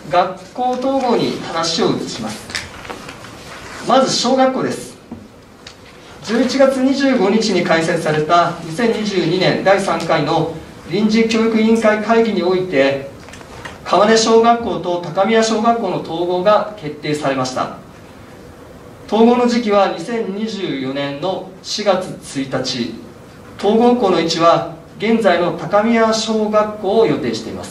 学校統合に話を移します。まず小学校です。11月25日に開催された2022年第3回の臨時教育委員会会議において、川根小学校と高宮小学校の統合が決定されました。統合の時期は2024年の4月1日、統合校の位置は現在の高宮小学校を予定しています。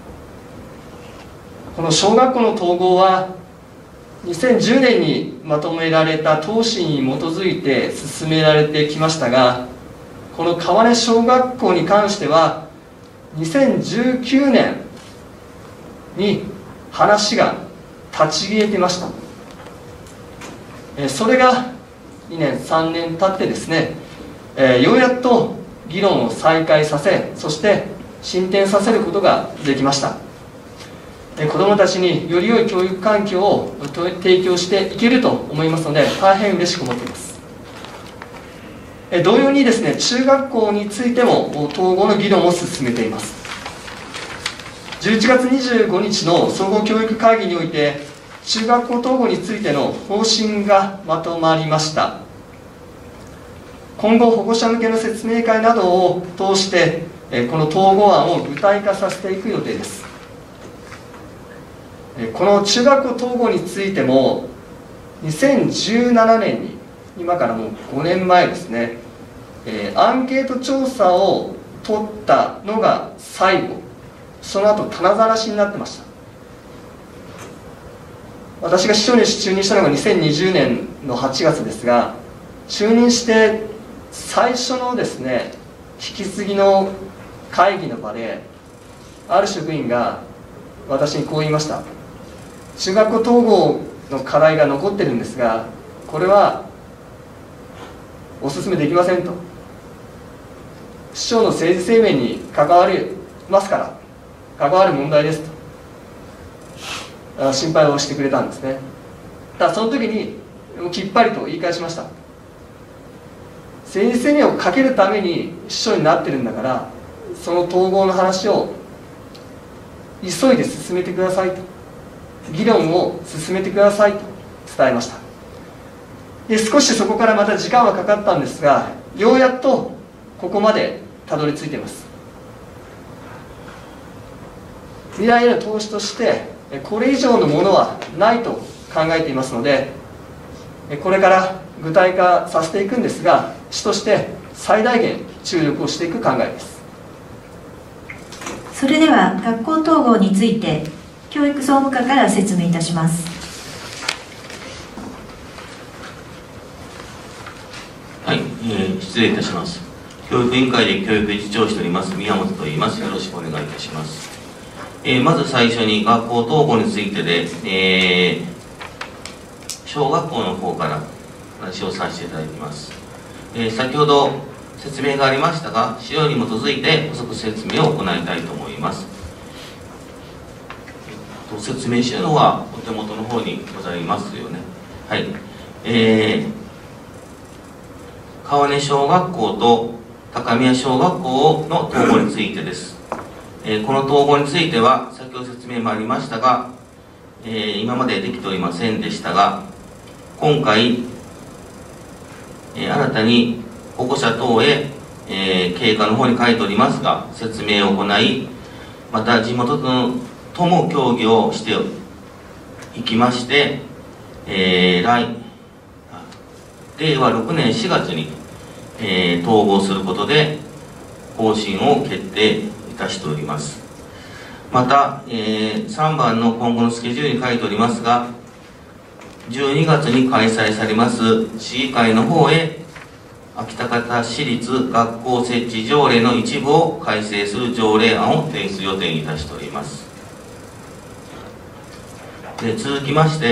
この小学校の統合は2010年にまとめられた答申に基づいて進められてきましたが、この川根小学校に関しては2019年に話が立ち消えていました。それが2年3年経ってですね、ようやっと議論を再開させ、そして進展させることができました。子どもたちにより良い教育環境を提供していけると思いますので、大変嬉しく思っています。同様にですね、中学校についても統合の議論を進めています。11月25日の総合教育会議において、中学校統合についての方針がまとまりました。今後、保護者向けの説明会などを通して、この統合案を具体化させていく予定です。この中学校統合についても、2017年に、今からもう5年前ですね、アンケート調査を取ったのが最後、その後棚ざらしになってました。私が市長に就任したのが2020年の8月ですが、就任して最初のですね、引き継ぎの会議の場で、ある職員が私にこう言いました。中学校統合の課題が残ってるんですが、これはお勧めできませんと。市長の政治生命に関わりますから、関わる問題ですと心配をしてくれたんですね。ただその時にきっぱりと言い返しました。政治生命をかけるために市長になってるんだから、その統合の話を急いで進めてくださいと、議論を進めてくださいと伝えました。で、少しそこからまた時間はかかったんですが、ようやっとここまでたどり着いています。未来への投資としてこれ以上のものはないと考えていますので、これから具体化させていくんですが、市として最大限注力をしていく考えです。 それでは学校統合について教育総務課から説明いたします。 はい、失礼いたします。教育委員会で教育理事長をしております宮本と言います。よろしくお願いいたします。まず最初に学校統合についてで、小学校の方から話をさせていただきます。先ほど説明がありましたが、資料に基づいて補足説明を行いたいと思います。説明資料はお手元の方にございますよね。はい。川根小学校と高宮小学校の統合についてです。この統合については先ほど説明もありましたが、今までできておりませんでしたが、今回、新たに保護者等へ、経過の方に書いておりますが説明を行い、また地元とも協議をしていきまして、令和6年4月に、統合することで方針を決定いたしております。また、3番の今後のスケジュールに書いておりますが、12月に開催されます市議会の方へ秋田方市立学校設置条例の一部を改正する条例案を提出予定いたしております。で、続きまして、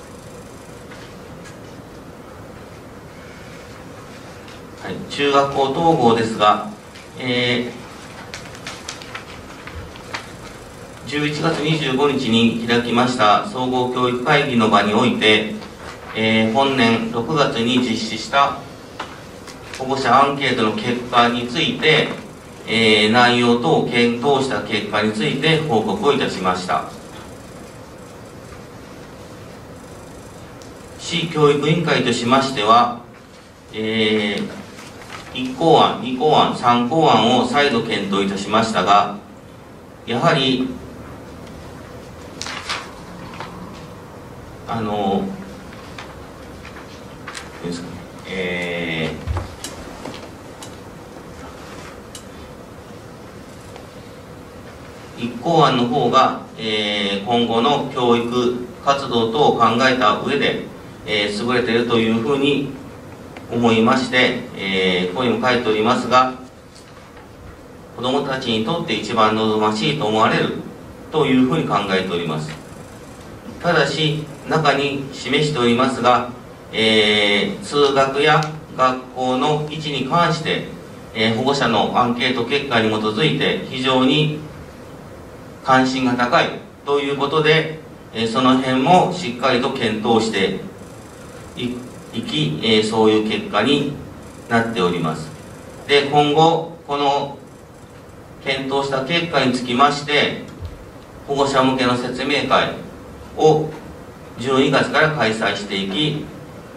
はい、中学校統合ですが、11月25日に開きました総合教育会議の場において、本年6月に実施した保護者アンケートの結果について、内容等を検討した結果について報告をいたしました。 市教育委員会としましては、1項案、2項案、3項案を再度検討いたしましたが、やはりですかね、1項案の方が、今後の教育活動等を考えた上で、優れているというふうに思いまして、ここにも書いておりますが、子どもたちにとって一番望ましいと思われるというふうに考えております。ただし中に示しておりますが、通学や学校の位置に関して、保護者のアンケート結果に基づいて非常に関心が高いということで、その辺もしっかりと検討していき、そういう結果になっております。で、今後この検討した結果につきまして保護者向けの説明会を12月から開催していき、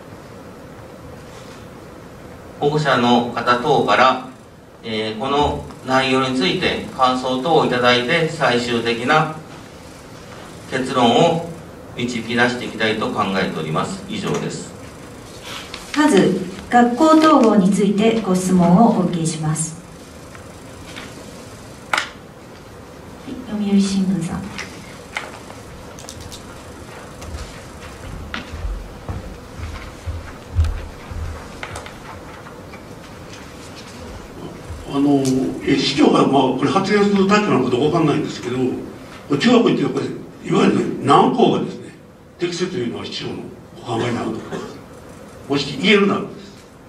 保護者の方等から、この内容について感想等をいただいて最終的な結論を導き出していきたいと考えております。以上です。 まず学校統合についてご質問をお受けします。読売新聞さん。 市長が、これ発言する立場なのかどうかわかんないんですけど、中学校ってこれいわゆる何校がですね適切というのは市長のお考えになるのか、もし言えるならです。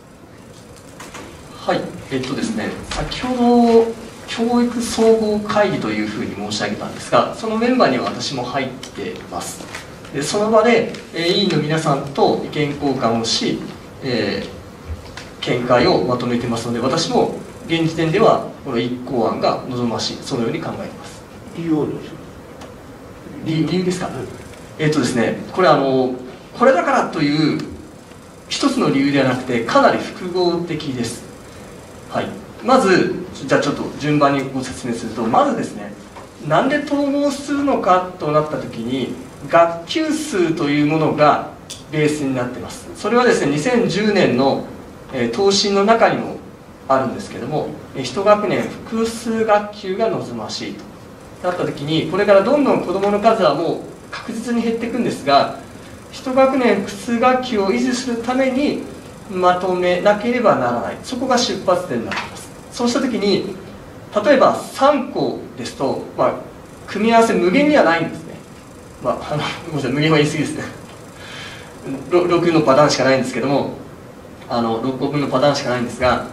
はい、ですね、先ほど教育総合会議というふうに申し上げたんですが、そのメンバーには私も入っています。でその場で、委員の皆さんと意見交換をし、見解をまとめてますので、私も現時点ではこの1項案が望ましい、そのように考えています。 理由をどうします？ 理由ですか？ですね、これこれだからという一つの理由ではなくて、かなり複合的です。はい、まずじゃあちょっと順番にご説明すると、まずですね、なんで統合するのかとなった時に学級数というものがベースになっています。それはですね、2010年の答申の中にもあるんですけども、1学年複数学級が望ましいとなった時に、これからどんどん子どもの数はもう確実に減っていくんですが、1学年複数学級を維持するためにまとめなければならない、そこが出発点になっています。そうした時に例えば3校ですと、組み合わせ無限にはないんですね。ごめんなさい、無限は言い過ぎですね6のパターンしかないんですけども、6個分のパターンしかないんですが、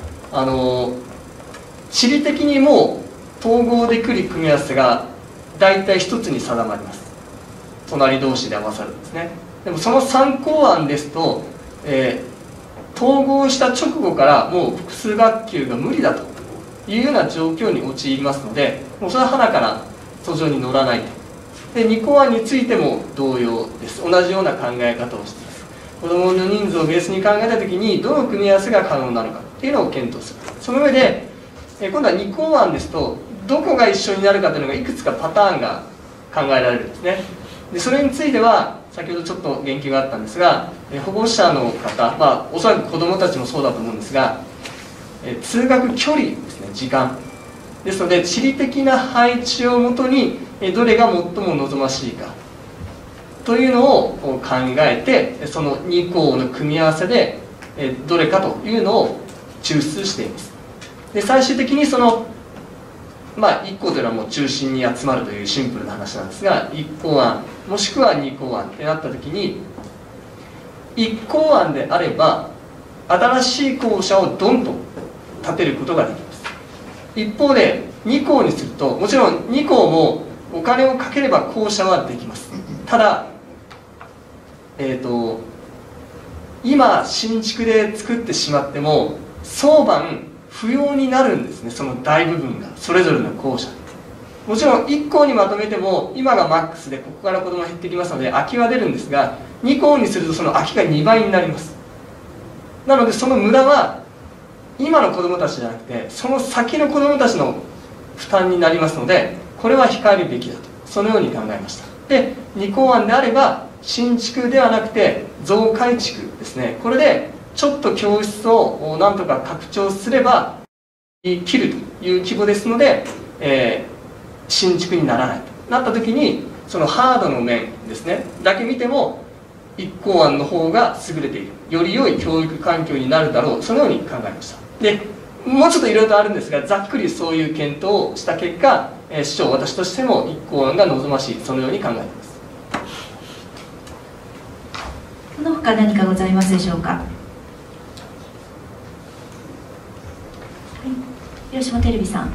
地理的にも統合できる組み合わせが大体一つに定まります。隣同士で合わさるんですね。でもその3項案ですと、統合した直後からもう複数学級が無理だというような状況に陥りますので、もうそれははなから訴状に乗らないと。で2項案についても同様です。同じような考え方をしています。子どもの人数をベースに考えたときにどの組み合わせが可能なのかっていうのを検討する。その上で今度は2項案ですと、どこが一緒になるかというのがいくつかパターンが考えられるんですね。でそれについては先ほどちょっと言及があったんですが、保護者の方、おそらく子どもたちもそうだと思うんですが、通学距離ですね、時間ですので、地理的な配置をもとにどれが最も望ましいかというのを考えて、その2項の組み合わせでどれかというのを抽出しています。で最終的にその1項というのはもう中心に集まるというシンプルな話なんですが、1項案もしくは2項案ってなった時に、1項案であれば新しい校舎をどんと建てることができます。一方で2項にすると、もちろん2項もお金をかければ校舎はできます。ただ今新築で作ってしまっても早晩不要になるんですね、その大部分がそれぞれの校舎もちろん1校にまとめても今がマックスでここから子供が減ってきますので空きは出るんですが、2校にするとその空きが2倍になります。なのでその無駄は今の子供たちじゃなくてその先の子供たちの負担になりますので、これは控えるべきだと、そのように考えました。で2校案であれば新築ではなくて増改築ですね、これでちょっと教室をなんとか拡張すれば切るという規模ですので、新築にならないとなった時に、そのハードの面ですねだけ見ても一校案の方が優れている、より良い教育環境になるだろう、そのように考えました。でもうちょっといろいろとあるんですが、ざっくりそういう検討をした結果、市長私としても一校案が望ましい、そのように考えています。 その他何かございますでしょうか。広島テレビさん。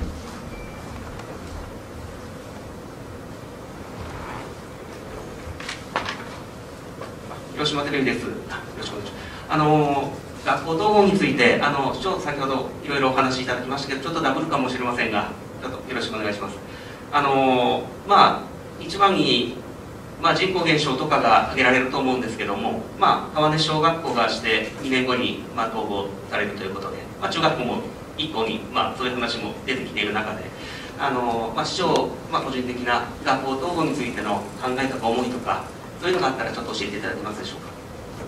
広島テレビです。よろしくお願いします。学校統合について市長先ほどいろいろお話しいただきましたけど、ちょっとダブルかもしれませんが、ちょっとよろしくお願いします。一番に、人口減少とかが挙げられると思うんですけども、川根小学校がして2年後に統合されるということで、中学校も1校に、そういう話も出てきている中で、市長、個人的な学校統合についての考えとか思いとか、そういうのがあったらちょっと教えていただけますでしょうか。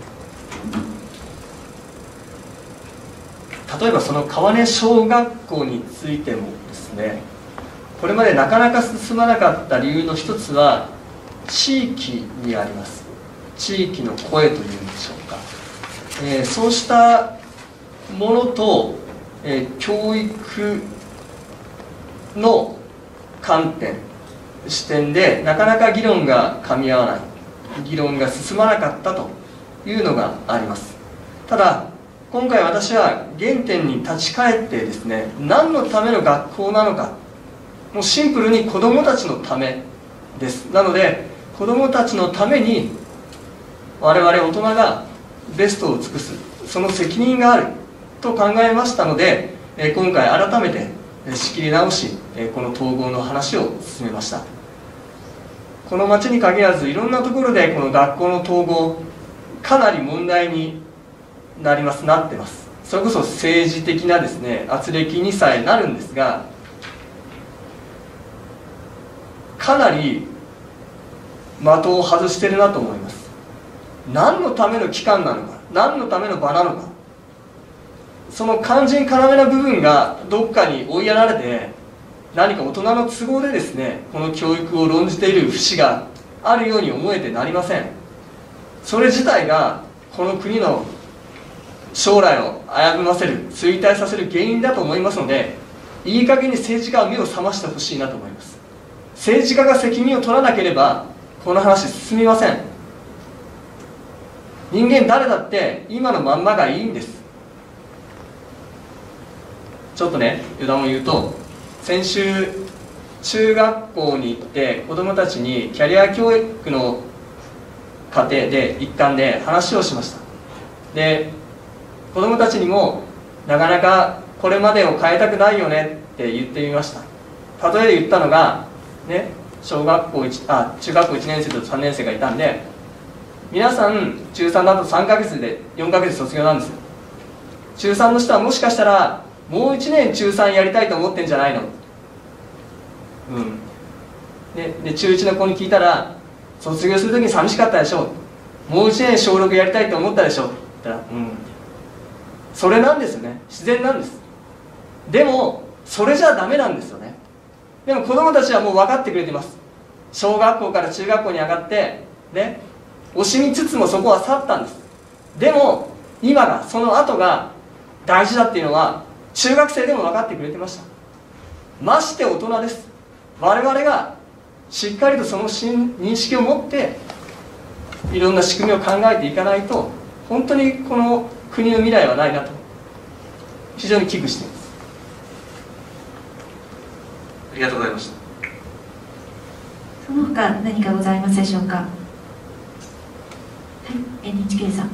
例えばその川根小学校についてもですね、これまでなかなか進まなかった理由の一つは地域にあります。地域の声というんでしょうか、そうしたものと、教育の観点視点でなかなか議論が噛み合わない、議論が進まなかったというのがあります。ただ今回私は原点に立ち返ってですね、何のための学校なのか、もうシンプルに子どもたちのためです。なので子どもたちのために我々大人がベストを尽くす、その責任があると考えましたので、今回改めて仕切り直し、この統合の話を進めました。この町に限らずいろんなところでこの学校の統合かなり問題になってます。それこそ政治的なですね圧力にさえなるんですが、かなり的を外してるなと思います。何のための機関なのか、何のための場なのか、その肝心要な部分がどっかに追いやられて、何か大人の都合でですねこの教育を論じている節があるように思えてなりません。それ自体がこの国の将来を危ぶませる、衰退させる原因だと思いますので、いい加減に政治家は目を覚ましてほしいなと思います。政治家が責任を取らなければこの話進みません。人間誰だって今のまんまがいいんです。ちょっとね余談を言うと、先週中学校に行って子どもたちにキャリア教育の過程で一環で話をしました。で子どもたちにもなかなかこれまでを変えたくないよねって言ってみました。例えで言ったのがね、中学校1年生と3年生がいたんで、皆さん中3だと3ヶ月で4ヶ月卒業なんですよ。中3の人はもしかしたらもう1年中3やりたいと思ってんじゃないの、で中1の子に聞いたら、卒業する時に寂しかったでしょう、もう1年小6やりたいと思ったでしょって言ったら、それなんですよね。自然なんです。でもそれじゃダメなんですよね。でも子供たちはもう分かってくれてます。小学校から中学校に上がってね、惜しみつつもそこは去ったんです。でも今がその後が大事だっていうのは中学生でも分かってくれてました。まして大人です。我々がしっかりとその認識を持っていろんな仕組みを考えていかないと、本当にこの国の未来はないなと非常に危惧しています。 ありがとうございました。 その他何かございますでしょうか。はい、NHK さん。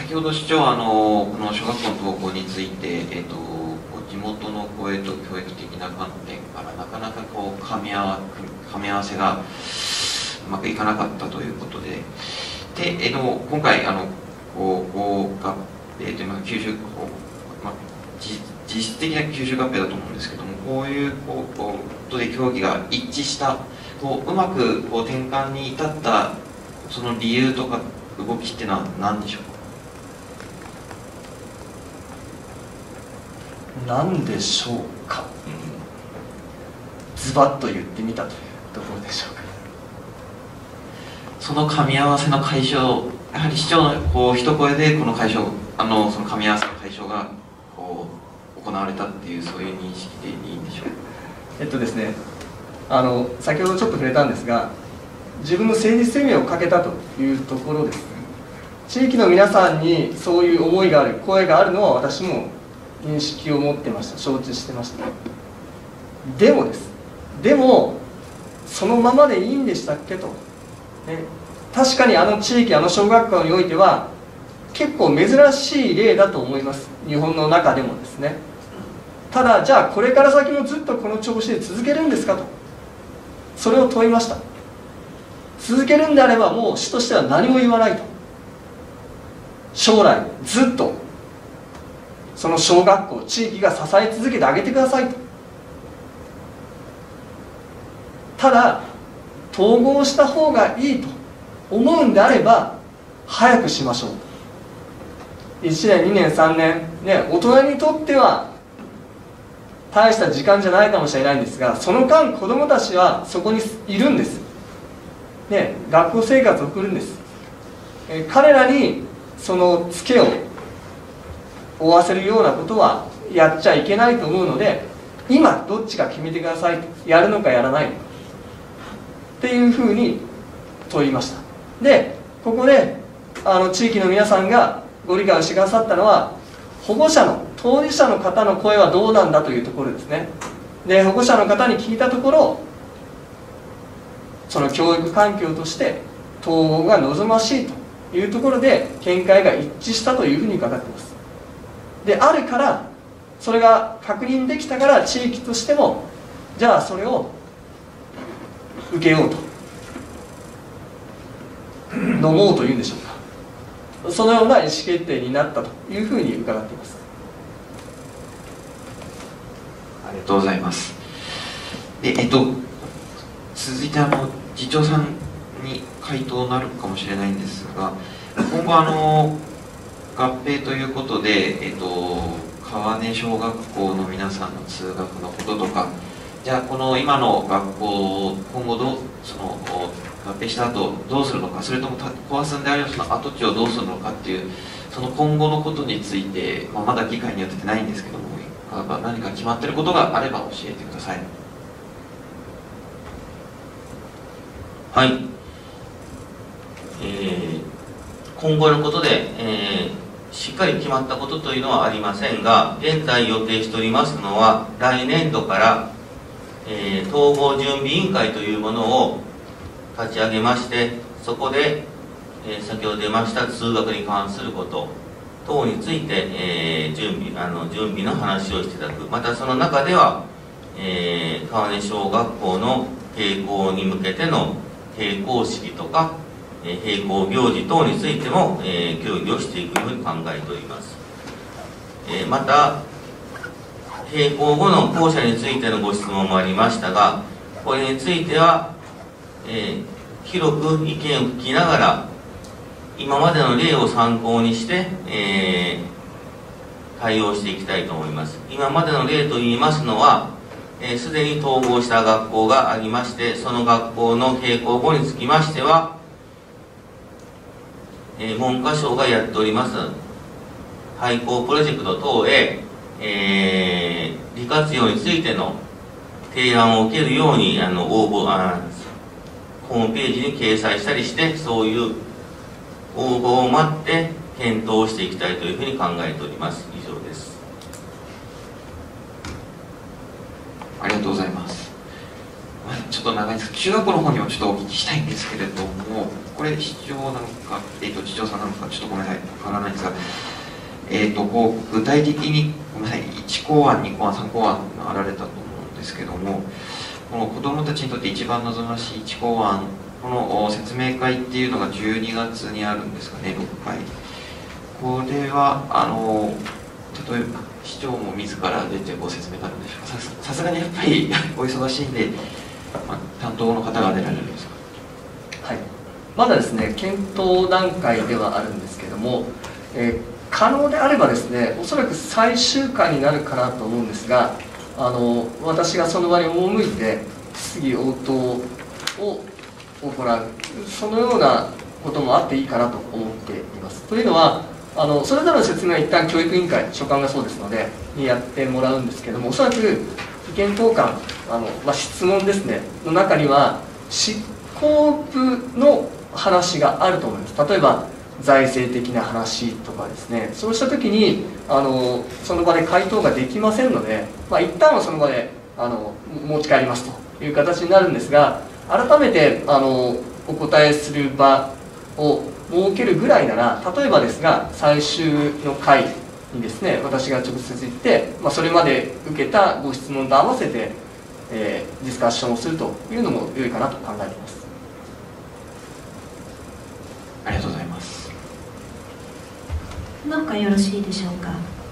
先ほど市長はこの小学校の登校について、地元の声と教育的な観点からなかなかこう噛み合わせがうまくいかなかったということで、今回こう合併という九州実質的な九州合併だと思うんですけども、こういうことで協議が一致したうまく転換に至ったその理由とか動きっていうのは何でしょうか。 何でしょうか、ズバッと言ってみたというところでしょうか。 その噛み合わせの解消、やはり市長の一声でこの解消、その噛み合わせの解消が行われたっていう、そういう認識でいいんでしょうか。 ですね、先ほどちょっと触れたんですが、自分の政治生命をかけたというところです。地域の皆さんにそういう思いがある、声があるのは私も認識を持ってました、承知してました。でもそのままでいいんでしたっけと、確かに地域、小学校においては結構珍しい例だと思います、日本の中でもですね。ただ、じゃあこれから先もずっとこの調子で続けるんですかと、それを問いました。続けるんであればもう市としては何も言わないと、将来ずっとその小学校、地域が支え続けてあげてくださいと。ただ統合した方がいいと思うんであれば早くしましょう。1年2年3年大人にとっては大した時間じゃないかもしれないんですが、その間子どもたちはそこにいるんです、学校生活を送るんです。彼らにそのツケを負わせるようなことはやっちゃいけないと思うので、今どっちか決めてくださいと、やるのかやらないのかっていうふうに問いました。でここで地域の皆さんがご理解をしてくださったのは、保護者の当事者の方の声はどうなんだというところですね。で保護者の方に聞いたところ、その教育環境として統合が望ましいというところで見解が一致したというふうに伺っています。であるから、それが確認できたから地域としてもじゃあそれを受けようと、飲もうというんでしょうか、そのような意思決定になったというふうに伺っています。 ありがとうございます。で続いて次長さんに回答になるかもしれないんですが、今後合併ということで、川根小学校の皆さんの通学のこととか、じゃあこの今の学校今後合併した後どうするのか、それとも壊すんであればその跡地をどうするのかっていう、その今後のことについて、まだ議会によってないんですけども、何か決まっていることがあれば教えてください。 はい、今後のことで、しっかり決まったことというのはありませんが、現在予定しておりますのは、来年度から、統合準備委員会というものを立ち上げまして、そこで、先ほど出ました通学に関すること等について、準備の話をしていただく。またその中では、川根小学校の閉校に向けての閉校式とか閉校行事等についても、協議をしていくように考えております。また閉校後の校舎についてのご質問もありましたが、これについては、広く意見を聞きながら今までの例を参考にして、対応していきたいと思います。今までの例といいますのは、すでに統合した学校がありまして、その学校の閉校後につきましては、文科省がやっております廃校プロジェクト等へ、利活用についての提案を受けるようにホームページに掲載したりして、そういう応募を待って検討していきたいというふうに考えております。以上です。 ありがとうございます。ちょっと長いです。中学校の方にもちょっとお聞きしたいんですけれども、ここれ市長なのか、次長さんなのかちょっとごめんなさいわからないんですが、具体的にごめんなさい、1公案2公案3公案があられたと思うんですけども、この子どもたちにとって一番望ましい1公案、この説明会っていうのが12月にあるんですかね、6回。これは例えば市長も自ら出てご説明があるんでしょうか。さすがにやっぱりお忙しいんで、担当の方が出られるんですか。 はい、まだですね検討段階ではあるんですけども、可能であればですね、おそらく最終回になるかなと思うんですが、私がその場に赴いて質疑応答を行う、そのようなこともあっていいかなと思っています。というのは、それぞれの説明は一旦教育委員会、所管がそうですのでにやってもらうんですけども、おそらく意見交換、質問ですねの中には執行部の話があると思います。例えば財政的な話とかですね、そうした時にその場で回答ができませんので、一旦はその場で持ち帰りますという形になるんですが、改めてお答えする場を設けるぐらいなら、例えばですが最終の回にですね私が直接行って、それまで受けたご質問と合わせて、ディスカッションをするというのも良いかなと考えています。 ありがとうございます。 なんかよろしいでしょうか。